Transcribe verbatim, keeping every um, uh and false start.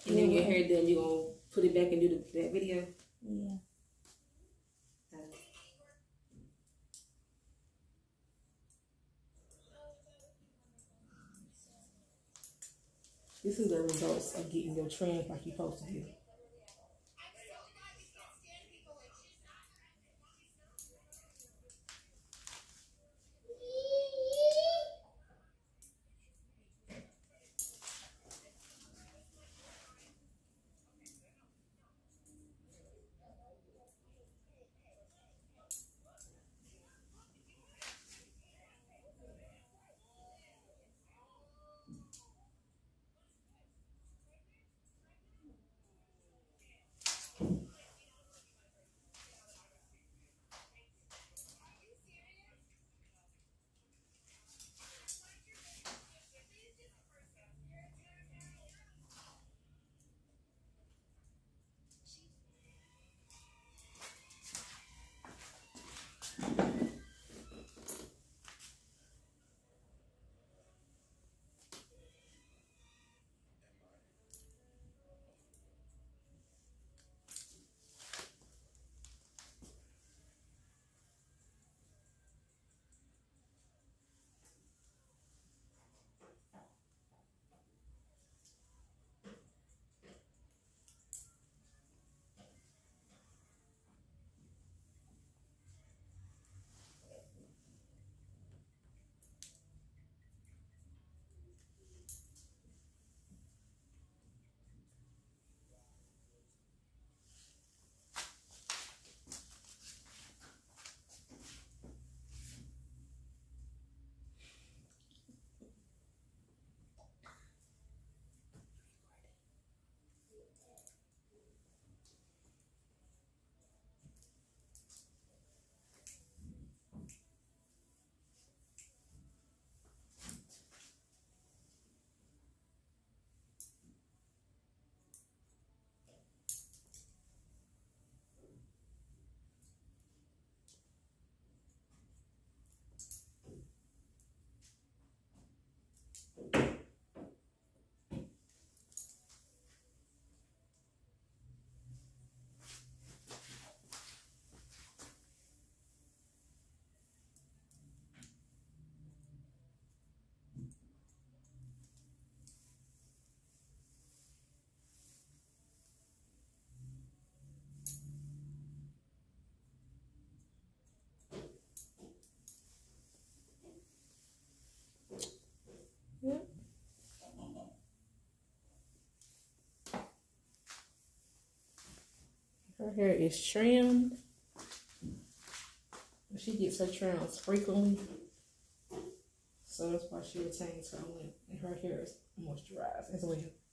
And then your hair done, you gonna put it back and do the, that video? Yeah. This is the results of getting your trends like you're supposed to do. Yep. Her hair is trimmed. She gets her trims frequently, so that's why she retains her length, and her hair is moisturized as well.